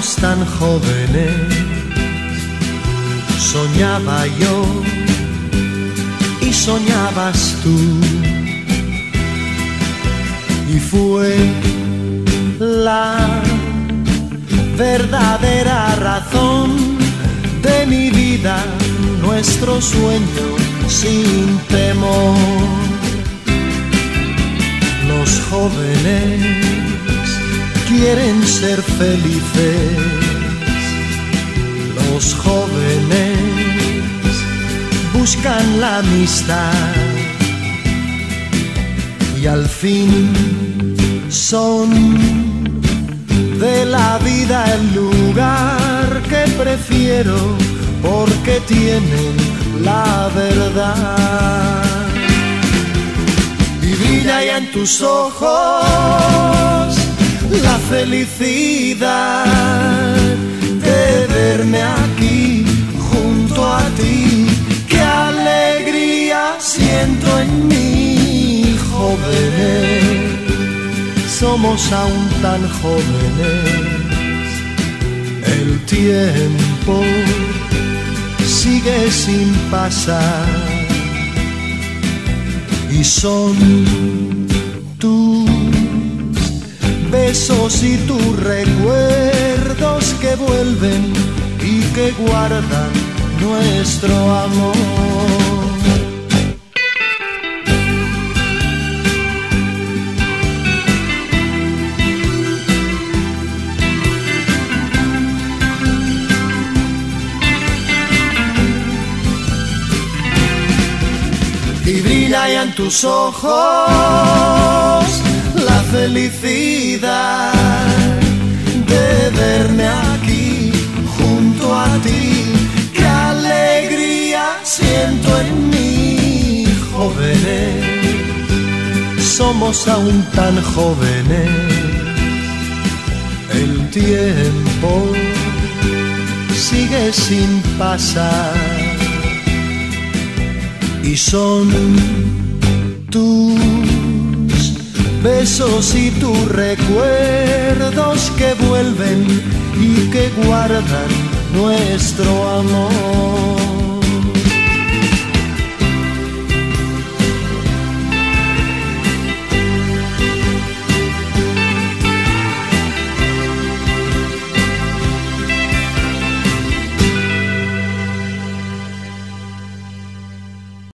éramos tan jóvenes, soñaba yo y soñabas tú, y fue la verdadera razón de mi vida, nuestro sueño sin temor. Los jóvenes quieren ser felices, los jóvenes buscan la amistad y al fin son de la vida el lugar que prefiero porque tienen la verdad. Y brilla ya en tus ojos la felicidad de verme aquí junto a ti. Qué alegría siento en mí, jóvenes, somos aún tan jóvenes. El tiempo sigue sin pasar y son tus besos y tus recuerdos que vuelven y que guardan nuestro amor. Y brilla ya en tus ojos la felicidad de verme aquí junto a ti. Qué alegría siento en mí, jóvenes, somos aún tan jóvenes. El tiempo sigue sin pasar y son tus besos y tus recuerdos que vuelven y que guardan nuestro amor.